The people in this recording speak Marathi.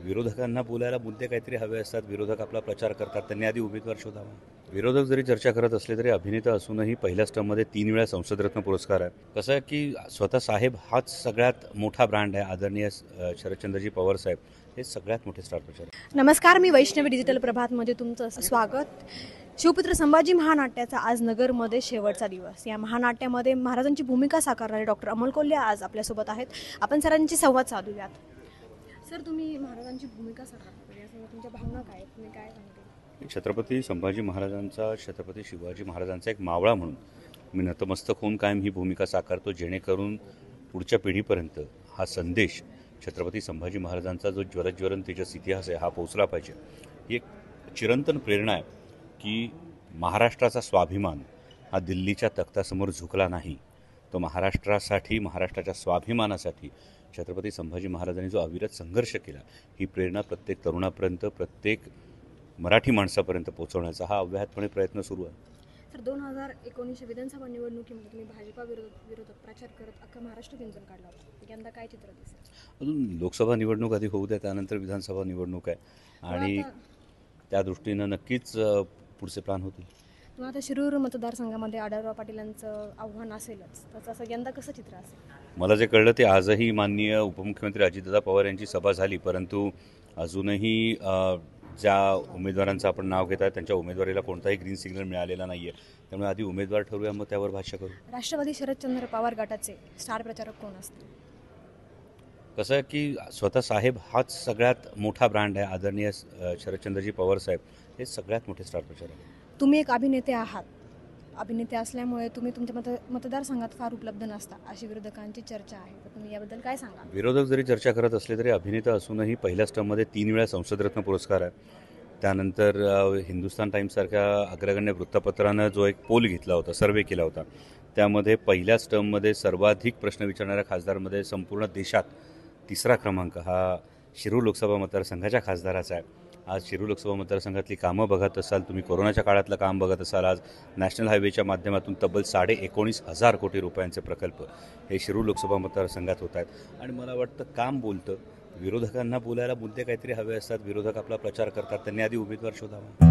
विरोधकांना बोलायला मुद्दे काहीतरी हवे असतात. विरोधक आपला प्रचार करतात, त्यांनी आधी उमेदवार शोधावा. विरोधक जरी चर्चा करत असले तरी अभिनेता असूनही पहिल्याच टर्ममध्ये 3 वेळा संसदरत्न पुरस्कार आहे. कसं आहे की स्वतः साहेब हाच सगळ्यात मोठा ब्रँड आहे. आदरणीय शरदचंद्रजी पवार साहेब हे सगळ्यात मोठे स्टार प्रचारक. नमस्कार, मी वैष्णवी डिजिटल प्रभातमध्ये तुमचं स्वागत. शिवपुत्र संभाजी महानाट्याचा आज नगरमध्ये शेवटचा दिवस. या महानाट्यामध्ये महाराजांची भूमिका साकारणारे डॉक्टर अमोल कोल्हे आज आपल्यासोबत आहेत. आपण सरांची संवाद साधूयात. सर, तुम्ही महाराजांची भूमिका साकारता, यासह तुमच्या भावना काय आहेत, तुम्ही काय सांगता? छत्रपती संभाजी महाराजांचा, छत्रपती शिवाजी महाराजांचा एक मावळा म्हणून मी नतमस्तक होऊन कायम ही भूमिका साकारतो, जेणेकरून पुढच्या पिढीपर्यंत हा संदेश छत्रपती संभाजी महाराजांचा जो ज्वलज्वलन तेजस इतिहास आहे हा पोचला पाहिजे. ही एक चिरंतन प्रेरणा आहे की महाराष्ट्राचा स्वाभिमान हा दिल्लीच्या तख्तासमोर झुकला नाही. तो महाराष्ट्रासाठी, महाराष्ट्राच्या स्वाभिमानासाठी छत्रपती संभाजी महाराजांनी जो अविरत संघर्ष केला, ही प्रेरणा प्रत्येक तरुणापर्यंत, प्रत्येक मराठी माणसापर्यंत पोहोचवण्याचा हा अव्याहतपणे प्रयत्न सुरू आहे. तर 2019 विधानसभा निवडणुकीमध्ये तुम्ही भाजपा विरोधात प्रचार करत अख्खा महाराष्ट्र पिंजून काढला होता. यंदा काय चित्र दिसेल? अजून लोकसभा निवडणूक आधी होऊ द्या, त्यानंतर विधानसभा निवडणूक आहे आणि त्या दृष्टीनं नक्कीच पुढचे प्लॅन होतील. मग आता शिरूर मतदारसंघामध्ये आढळराव पाटीलांचं आव्हान असेलच, तर तसं यंदा कसं चित्र असेल? मला जे कळलं ते आजही माननीय उपमुख्यमंत्री अजितदादा पवार यांची सभा झाली, परंतु अजूनही ज्या उमेदवारांचं आपण नाव घेत आहे त्यांच्या उमेदवारीला कोणताही ग्रीन सिग्नल मिळालेला नाही आहे. त्यामुळे आधी उमेदवार ठरवूया, मग त्यावर भाष्य करू. राष्ट्रवादी शरदचंद्र पवार गटाचे स्टार प्रचारक कोण असतील? कसं आहे की स्वतः साहेब हाच सगळ्यात मोठा ब्रँड आहे. आदरणीय शरदचंद्रजी पवार साहेब हे सगळ्यात मोठे स्टार प्रचारक आहेत. तुम्ही एक अभिनेते आहात. अभिनेते असल्यामुळे तुम्ही तुमच्या मतदारसंघात फार उपलब्ध नसता, अशी विरोधकांची चर्चा आहे. तर तुम्ही याबद्दल काय सांगा? विरोधक जरी चर्चा करत असले तरी अभिनेता असूनही पहिल्याच टर्ममध्ये 3 वेळा संसदरत्न पुरस्कार आहे. त्यानंतर हिंदुस्तान टाईम्ससारख्या अग्रगण्य वृत्तपत्रानं जो एक पोल घेतला होता, सर्वे केला होता, त्यामध्ये पहिल्याच टर्ममध्ये सर्वाधिक प्रश्न विचारणाऱ्या खासदारमध्ये संपूर्ण देशात 3रा क्रमांक हा शिरूर लोकसभा मतदारसंघाच्या खासदाराचा आहे. आज शिरूर लोकसभा मतदारसंघातली कामं बघत असाल तुम्ही, कोरोनाच्या काळातलं काम बघत असाल, आज नॅशनल हायवेच्या माध्यमातून तब्बल 19,500 कोटी रुपयांचे प्रकल्प हे शिरूर लोकसभा मतदारसंघात होत आहेत. आणि मला वाटतं काम बोलतं. विरोधकांना बोलायला मुद्दे काहीतरी हवे असतात. विरोधक आपला प्रचार करतात, त्यांनी आधी उमेदवार शोधावा.